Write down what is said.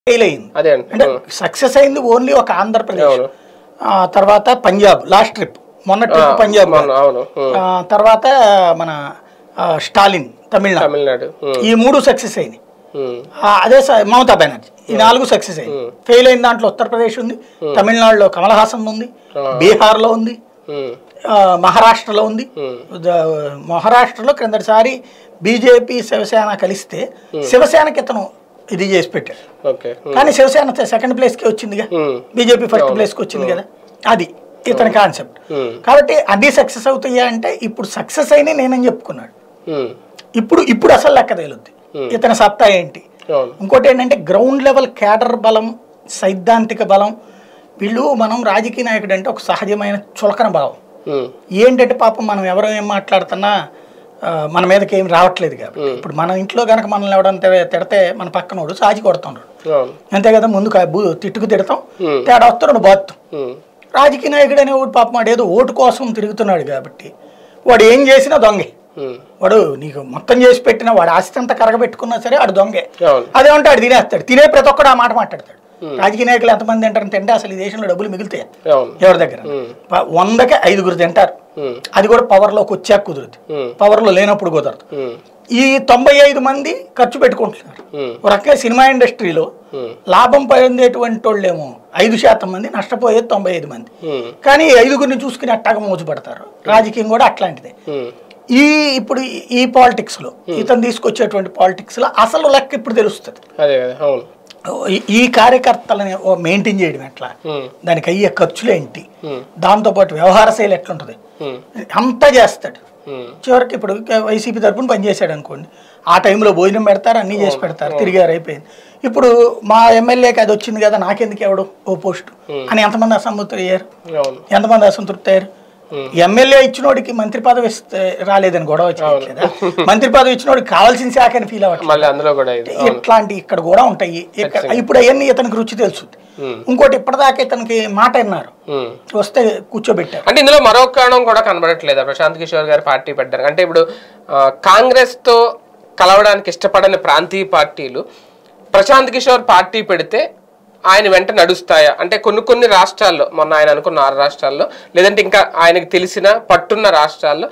Fail అయింది. అంటే success అయింది ఓన్లీ ఒక ఆంధ్రప్రదేశ్, తర్వాత పంజాబ్ లాస్ట్ ట్రిప్, మొన్న ట్రిప్ పంజాబ్, తర్వాత మన స్టాలిన్ తమిళనాడు, ఈ 3 సక్సెస్ అయినాయి. అదే మమతా బెనర్జీ ఈ 4 సక్సెస్ అయింది. ఫెయిల్ అయిన దాంట్లో ఉత్తరప్రదేశ్ ఉంది, తమిళనాడులో కమల్ హాసన్ ఉంది, బీహార్లో ఉంది, మహారాష్ట్రలో ఉంది. మహారాష్ట్రలో క్రిందటిసారి బీజేపీ శివసేన కలిస్తే శివసేనకి ఇతను ఇది చేసి పెట్టాడు, కానీ శివసేన సెకండ్ ప్లేస్కి వచ్చిందిగా, బీజేపీ ఫస్ట్ ప్లేస్కి వచ్చింది కదా, అది ఇతని కాన్సెప్ట్. కాబట్టి అన్ని సక్సెస్ అవుతాయా అంటే ఇప్పుడు సక్సెస్ అయినా నేనని చెప్పుకున్నాడు. ఇప్పుడు అసలు లెక్క తేలుద్ది ఇతని సత్తా ఏంటి. ఇంకోటి ఏంటంటే గ్రౌండ్ లెవెల్ క్యాడర్ బలం, సైద్ధాంతిక బలం. వీళ్ళు మనం రాజకీయ నాయకుడు అంటే ఒక సహజమైన చులకన భావం ఏంటంటే పాపం మనం ఎవరో ఏం మాట్లాడుతున్నా మన మీదకి ఏం రావట్లేదు కాబట్టి. ఇప్పుడు మన ఇంట్లో కనుక మనల్ని ఎవడంతా తిడితే మన పక్కనోడు సాచి కొడుతున్నాడు అంతే కదా, ముందు తిట్టుకు తిడతాం, తేడా వస్తున్నాడు బాత్తాం. రాజకీయ నాయకుడు అనేవాడు పాపం వాడు ఏదో ఓటు కోసం తిరుగుతున్నాడు కాబట్టి వాడు ఏం చేసినా దొంగే. వాడు నీకు మొత్తం చేసి పెట్టినా వాడు ఆస్తి అంతా కరగబెట్టుకున్నా సరే వాడు దొంగే. అదేమంటే వాడు తినేస్తాడు, తినే ప్రతి ఒక్కడు ఆ మాట మాట్లాడతాడు. రాజకీయ నాయకులు ఎంతమంది తింటారని తింటే అసలు ఈ దేశంలో డబ్బులు మిగులుతాయి ఎవరి దగ్గర? 100కి 5 తింటారు, అది కూడా పవర్లోకి వచ్చాక కుదురుతుంది, పవర్లో లేనప్పుడు కుదరదు. ఈ 95 మంది ఖర్చు పెట్టుకుంటున్నారు. ఒక రకంగా సినిమా ఇండస్ట్రీలో లాభం పొందేటువంటి వాళ్ళేమో 5% మంది, నష్టపోయేది 95 మంది. కానీ 5గురిని చూసుకుని అట్టాగా మోజుపడతారు. రాజకీయం కూడా అట్లాంటిదే. ఇప్పుడు ఈ పాలిటిక్స్ లో ఇతను తీసుకొచ్చేటువంటి పాలిటిక్స్ లో అసలు లెక్క ఇప్పుడు తెలుస్తుంది. ఈ కార్యకర్తలని మెయింటైన్ చేయడం ఎట్లా, దానికి అయ్యే ఖర్చులు ఏంటి, దాంతోపాటు వ్యవహార శైలి ఎట్లుంటది అంతా చేస్తాడు. చివరికి ఇప్పుడు వైసీపీ తరపున పనిచేసాడు అనుకోండి, ఆ టైంలో భోజనం పెడతారు, అన్నీ చేసి పెడతారు, తిరిగారు, అయిపోయింది. ఇప్పుడు మా ఎమ్మెల్యేకి అది వచ్చింది కదా నాకెందుకు ఎవడు ఓ పోస్టు అని ఎంతమంది అసంతృప్తి అయ్యారు, ఎంతమంది అసంతృప్తి అయ్యారు. ఎమ్మెల్యే ఇచ్చినోడికి మంత్రి పదవి రాలేదని గొడవ చేయట్లేదా, మంత్రి పదవి ఇచ్చినోడికి కావాల్సిన శాఖ అని ఫీల్ అవ్వట్లేదు. ఇట్లాంటి ఇక్కడ కూడా ఉంటాయి. ఇప్పుడు అవన్నీ ఇతనికి రుచి తెలుస్తుంది. ఇంకోటి ఇప్పటిదాకా ఇతనికి మాట అన్నారు, వస్తే కూర్చోబెట్టారు. అంటే ఇందులో మరో కారణం కూడా కనబడట్లేదు ప్రశాంత్ కిషోర్ గారు పార్టీ పెట్టారు అంటే ఇప్పుడు కాంగ్రెస్ తో కలవడానికి ఇష్టపడని ప్రాంతీయ పార్టీలు ప్రశాంత్ కిషోర్ పార్టీ పెడితే ఆయన వెంట నడుస్తాయా అంటే కొన్ని రాష్ట్రాల్లో, మొన్న ఆయన అనుకున్న 6 రాష్ట్రాల్లో, లేదంటే ఇంకా ఆయనకు తెలిసిన పట్టున్న రాష్ట్రాల్లో